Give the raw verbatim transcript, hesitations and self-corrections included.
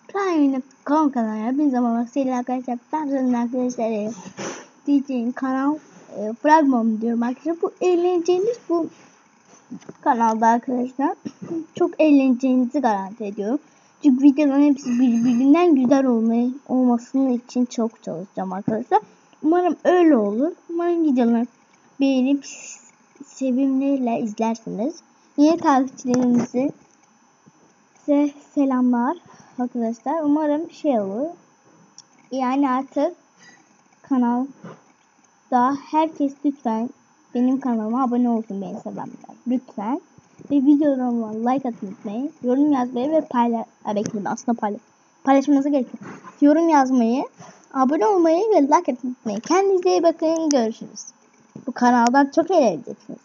Prime kanal kanalı hepinize merhaba sevgili arkadaşlar. Ben sizin arkadaşlar diyeceğim kanal e, fragman diyorum arkadaşlar. Bu eğleneceğiniz bu kanalda arkadaşlar çok eğleneceğinizi garanti ediyorum. Çünkü videoların hepsi birbirinden güzel olmayı, olmasının için çok çalışacağım arkadaşlar. Umarım öyle olur. Umarım videoları beğenip sevimliyle izlersiniz. Yeni takipçilerimizi size selamlar arkadaşlar. Umarım şey olur. Yani artık kanalda herkes lütfen benim kanalıma abone olsun beni sevenler. Lütfen. Ve videolarıma like atmayı unutmayın. Yorum yazmayı ve paylaş... Bekleyin aslında paylaş... paylaşmanıza gerek yok. Yorum yazmayı, abone olmayı ve like atmayı unutmayın. Kendinize iyi bakın. Görüşürüz. Bu kanaldan çok eğleneceksiniz.